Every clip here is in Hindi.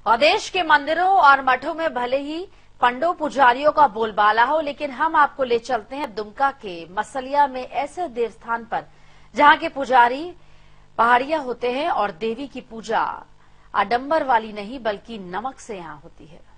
और देश के मंदिरों और मठों में भले ही पंडों पुजारियों का बोलबाला हो, लेकिन हम आपको ले चलते हैं दुमका के मसलिया में ऐसे देवस्थान पर जहां के पुजारी पहाड़िया होते हैं और देवी की पूजा आडंबर वाली नहीं बल्कि नमक से यहां होती है।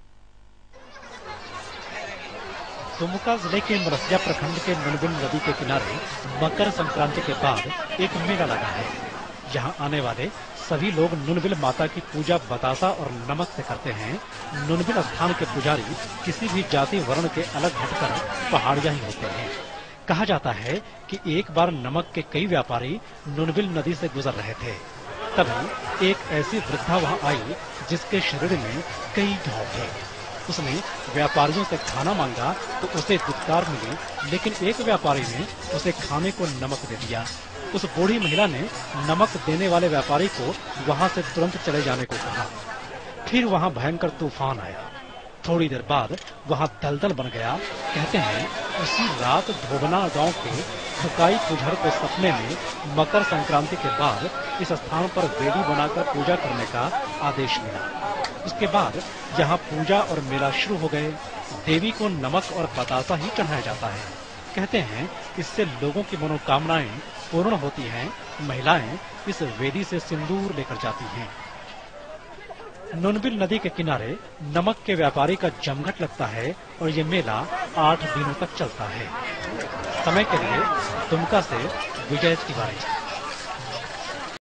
दुमका जिले के मरसिया प्रखंड के नुनबिल नदी के किनारे मकर संक्रांति के बाद एक मेला लगा है, जहां आने वाले सभी लोग नुनबिल माता की पूजा बतासा और नमक से करते हैं। नुनबिल स्थान के पुजारी किसी भी जाति वर्ण के अलग हटकर पहाड़िया ही होते हैं। कहा जाता है कि एक बार नमक के कई व्यापारी नुनबिल नदी से गुजर रहे थे, तभी एक ऐसी वृद्धा वहां आई जिसके शरीर में कई घाव थे। उसने व्यापारियों से खाना मांगा तो उसे दुत्कार मिली, लेकिन एक व्यापारी ने उसे खाने को नमक दे दिया। उस बूढ़ी महिला ने नमक देने वाले व्यापारी को वहां से तुरंत चले जाने को कहा। फिर वहां भयंकर तूफान आया। थोड़ी देर बाद वहां दलदल बन गया। कहते हैं उसी रात धोबना गांव के फुकाई पुजहर को सपने में मकर संक्रांति के बाद इस स्थान पर वेदी बनाकर पूजा करने का आदेश मिला। उसके बाद यहाँ पूजा और मेला शुरू हो गए। देवी को नमक और बतासा ही चढ़ाया जाता है। कहते हैं इससे लोगों की मनोकामनाएं पूर्ण होती हैं। महिलाएं इस वेदी से सिंदूर लेकर जाती हैं। नुनबिल नदी के किनारे नमक के व्यापारी का जमघट लगता है और ये मेला 8 दिनों तक चलता है। समय के लिए दुमका से विजय तिवारी।